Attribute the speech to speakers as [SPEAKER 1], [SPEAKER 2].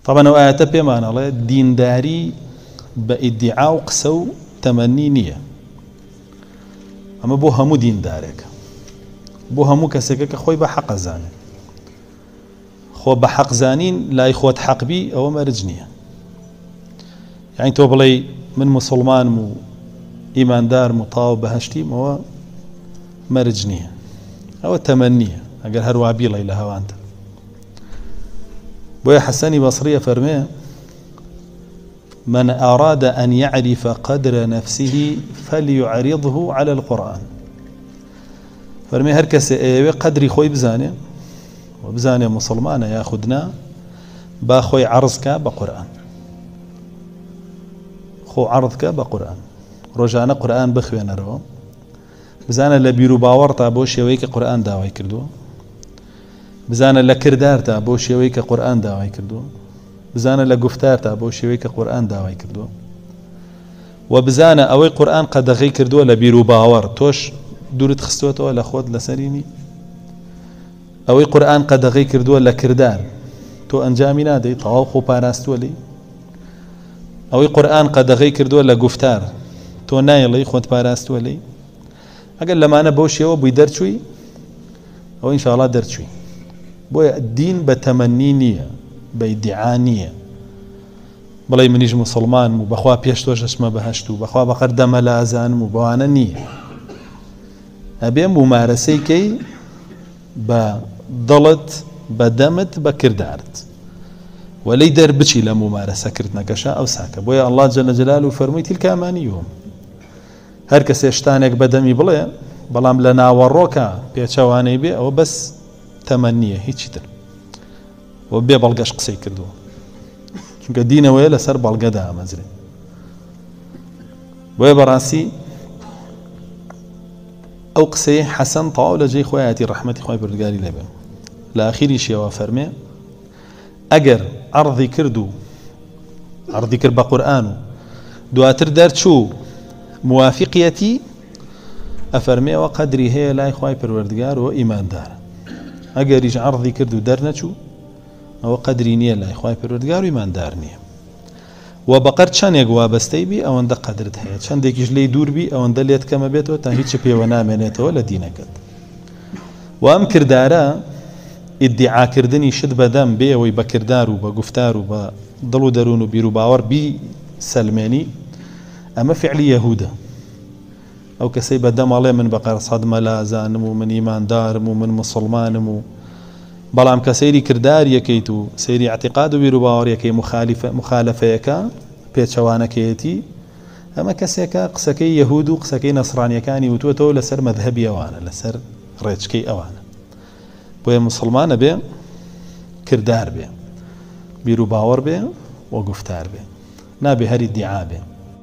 [SPEAKER 1] طبعا وآيات بيمان الله دين داري بإدعاء وقسو تمني نية أما بو همو دين دارك بو همو كسيكك خوي بحق زاني خو بحق زانين لا يخوت حق بي أو مرجنية يعني تو بلي من مسلمان مو إيمان دار مطاوب بهشتي مو مرجنية أو تمنية أقل هروابي لي لها وانت بويا حساني بصرية فرميه من أراد أن يعرف قدر نفسه فليعرضه على القرآن فرمي هركس قدري خوي بزاني وبزاني مسلمان ياخدنا باخوي عرضك بقرآن خو عرضك بقرآن رجعنا قرآن بخوينا رو بزانا لبيرو باورتا بو شويك قرآن داوي كردو بزانا لكردارتا بو شويك قرآن داوي كردو بزانا لقفتارتا بو شويك قرآن داوي كردو وبزانا اوي قرآن قد غي كردو لبيرو باور توش دورت خستوتو لخوت لسريني اوي قرآن قد غي كردو لكردار تو انجامنا دي طواخو باراستو لي اوي قرآن قد غي كردو لقفتار تو نايلي خوت باراستو لي اقل لما انا بوشي وبي درچوي او ان شاء الله درچوي بويا الدين بتمنينية بيدعانية بلاي منيج مسلمان مو بخوا بيشتوش اسمه بهشتو بخوا بقردم لازان مو بوانا نية ابي ممارسي كي بضلت بدمت بكردارت ولي در بشي لممارسة كرتنا كشا او ساكا بويا الله جل جلاله فرمي تلك امانيهم هر کسی شتانێک بەدەمی بڵێ بەڵام لە ناوەڕۆکە پێچەوانەی بێ ئەوە بەس تەمەنیە هیچی تر و بێ بەڵگەش قسەی کردووە چونکە دینەوەیە لەسەر بەڵگەدا ئامەزرێ بۆیە بەڕاستی ئەو قسەی حەسەن تەواو لە جێی خۆی هاتی ڕەحمەتی خۆی پروردگاری لێبێ لە ئاخیریشیەوە فەرمێ ئەگەر عەرضی کرد بە قورئان و دواتر دەرچوو موافقيتي أفرمي وقدري هي لا إخواي پروردگار و إيمان دار أجر يج عرضي كردو درنچو أو قدري نية لا إخواي پروردگار و إيمان دار نية وبقر چند يقوا بستي بي أو أند قدرت هي چند يكيش لي دور بي أو أند ليت كما بيتو تنهيش بي ونامنيتو لدينك وأم كردارا ادعا كردني شد بدم بي ويبكردار وبقفتار وبضلو درون وبيرو باور بي سلماني أما فعل يهودا أو كسي بدم عليه من بقر صدم لا زانمو من إيمان دارمو من مسلمانمو بلام كسيري كردار يكيتو سيري اعتقاد بيرو باور يكي مخالفة يكا بيتشوانا كيتي أما كسيكا قسكي يهودو قسكي نصراني كاني وتوتو لسر مذهبي أوانا لسر ريتشكي أوانا بويا مسلمان بي كردار بي بيرو باور بي وقفتار بي نابي هري الدعاء بي